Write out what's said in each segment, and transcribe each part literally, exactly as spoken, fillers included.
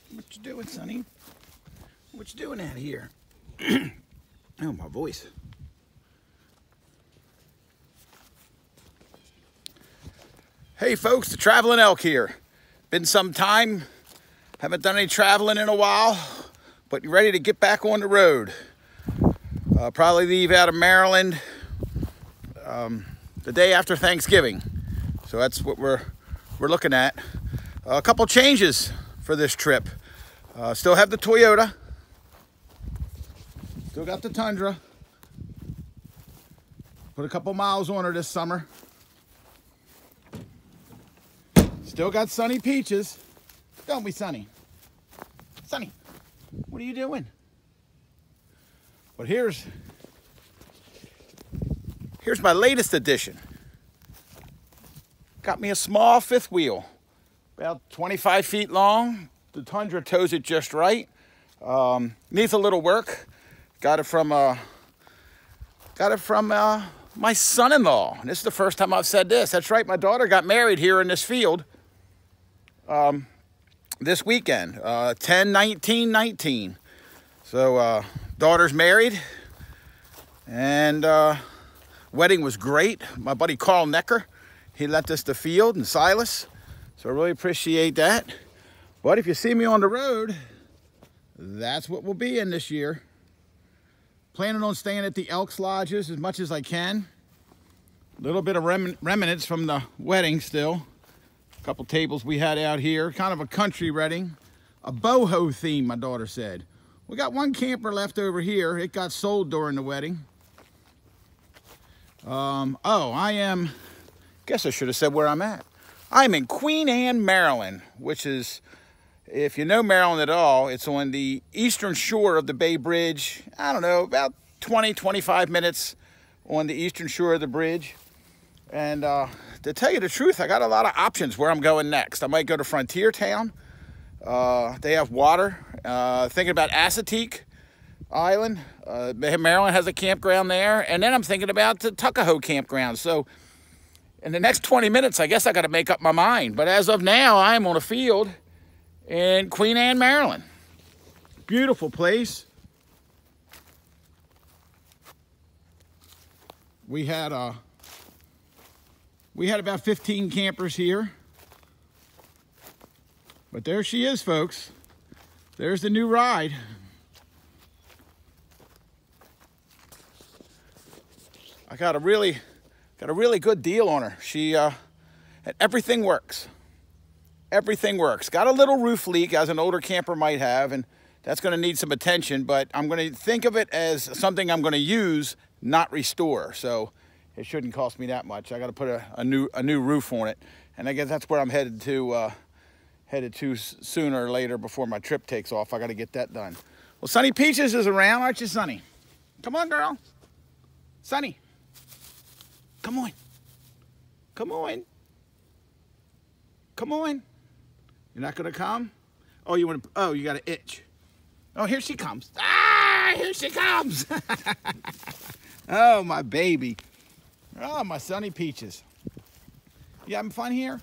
What you doing, Sonny? What you doing out here? Oh, my voice. Hey folks, the Traveling Elk here. Been some time, haven't done any traveling in a while, but you're ready to get back on the road. Uh, probably leave out of Maryland um, the day after Thanksgiving. So that's what we're, we're looking at. Uh, a couple changes for this trip. Uh, still have the Toyota. Still got the Tundra. Put a couple miles on her this summer. Still got Sunny Peaches. Don't we, Sunny? Sunny, what are you doing? But here's, here's my latest addition. Got me a small fifth wheel. About twenty-five feet long. The Tundra tows it just right. Um, needs a little work. Got it from uh, got it from uh, my son-in-law. This is the first time I've said this. That's right, my daughter got married here in this field um, this weekend, uh, ten nineteen nineteen. So uh, daughter's married, and uh, wedding was great. My buddy Carl Necker, he lent us the field, and Silas. So I really appreciate that. But if you see me on the road, that's what we'll be in this year. Planning on staying at the Elks Lodges as much as I can. A little bit of rem remnants from the wedding still. A couple tables we had out here. Kind of a country wedding. A boho theme, my daughter said. We got one camper left over here. It got sold during the wedding. Um, oh, I am, guess I should have said where I'm at. I'm in Queen Anne, Maryland, which is, if you know Maryland at all, it's on the eastern shore of the Bay Bridge. I don't know, about twenty, twenty-five minutes on the eastern shore of the bridge. And uh, to tell you the truth, I got a lot of options where I'm going next. I might go to Frontier Town. Uh, they have water. Uh, thinking about Assateague Island. Uh, Maryland has a campground there. And then I'm thinking about the Tuckahoe campground. So in the next twenty minutes, I guess I got to make up my mind. But as of now, I'm on a field in Queen Anne, Maryland. Beautiful place. We had uh, we had about fifteen campers here. But there she is, folks. There's the new ride. I got a really got a really good deal on her. She uh, and everything works. Everything works. Got a little roof leak, as an older camper might have, and that's going to need some attention, but I'm going to think of it as something I'm going to use, not restore. So it shouldn't cost me that much. I got to put a, a new a new roof on it, and I guess that's where I'm headed to uh, headed to sooner or later before my trip takes off. I got to get that done. Well, Sunny Peaches is around, aren't you, Sunny? Come on, girl. Sunny. Come on. Come on. Come on. You're not gonna come? Oh, you want to? Oh, you got an itch. Oh, here she comes. Ah, here she comes. Oh, my baby. Oh, my Sunny Peaches. You having fun here?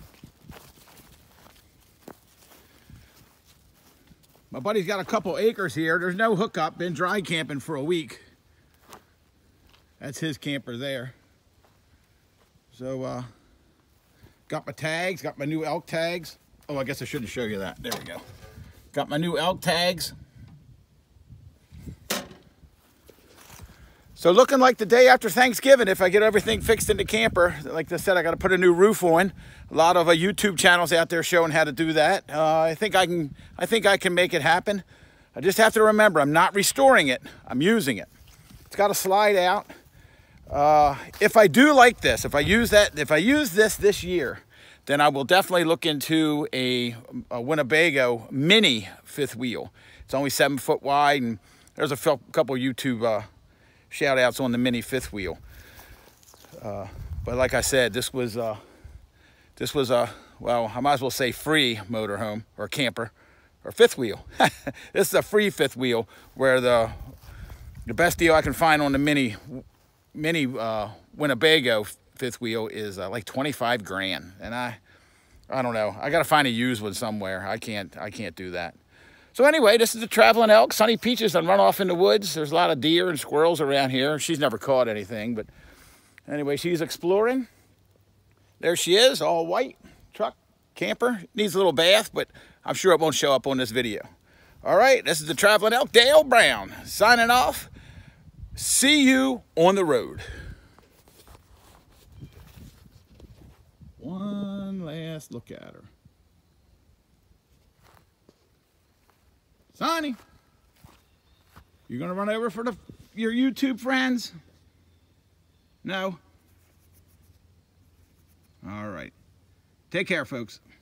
My buddy's got a couple acres here. There's no hookup. Been dry camping for a week. That's his camper there. So, uh, got my tags. Got my new elk tags. Oh, I guess I shouldn't show you that. There we go. Got my new elk tags. So looking like the day after Thanksgiving, if I get everything fixed in the camper. Like I said, I got to put a new roof on. A lot of uh, YouTube channels out there showing how to do that. Uh, I think I can. I think I can make it happen. I just have to remember, I'm not restoring it. I'm using it. It's got to slide out. Uh, if I do like this, if I use that, if I use this this year, then I will definitely look into a, a Winnebago mini fifth wheel. It's only seven foot wide, and there's a couple YouTube uh, shout outs on the mini fifth wheel. Uh, but like I said, this was, uh, this was a, well, I might as well say free motorhome or camper or fifth wheel. This is a free fifth wheel, where the, the best deal I can find on the mini, mini uh, Winnebago fifth wheel is uh, like twenty-five grand, and I I don't know, I gotta find a used one somewhere. I can't I can't do that. So anyway, this is the traveling elk. Sonny Peaches done run off in the woods. There's a lot of deer and squirrels around here. She's never caught anything, but anyway, she's exploring. There she is, all white, truck, camper. Needs a little bath, but I'm sure it won't show up on this video. All right, this is the traveling elk, Dale Brown, signing off. See you on the road. One last look at her. Sonny, you gonna run over for the, your YouTube friends? No? All right. Take care, folks.